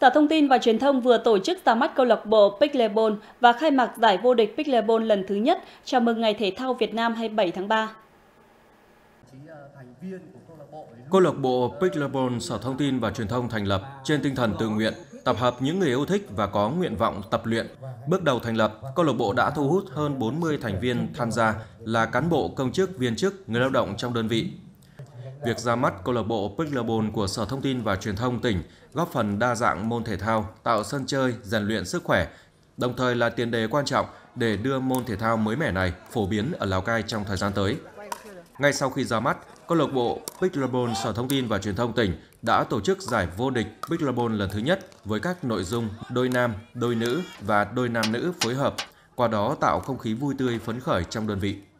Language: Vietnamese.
Sở Thông tin và Truyền thông vừa tổ chức ra mắt câu lạc bộ Pickleball và khai mạc giải vô địch Pickleball lần thứ nhất chào mừng Ngày Thể thao Việt Nam 27 tháng 3. Câu lạc bộ Pickleball Sở Thông tin và Truyền thông thành lập trên tinh thần tự nguyện, tập hợp những người yêu thích và có nguyện vọng tập luyện. Bước đầu thành lập, câu lạc bộ đã thu hút hơn 40 thành viên tham gia là cán bộ, công chức, viên chức, người lao động trong đơn vị. Việc ra mắt câu lạc bộ Pickleball của Sở Thông tin và Truyền thông tỉnh góp phần đa dạng môn thể thao, tạo sân chơi, rèn luyện sức khỏe, đồng thời là tiền đề quan trọng để đưa môn thể thao mới mẻ này phổ biến ở Lào Cai trong thời gian tới. Ngay sau khi ra mắt, câu lạc bộ Pickleball Sở Thông tin và Truyền thông tỉnh đã tổ chức giải vô địch Pickleball lần thứ nhất với các nội dung đôi nam, đôi nữ và đôi nam nữ phối hợp, qua đó tạo không khí vui tươi phấn khởi trong đơn vị.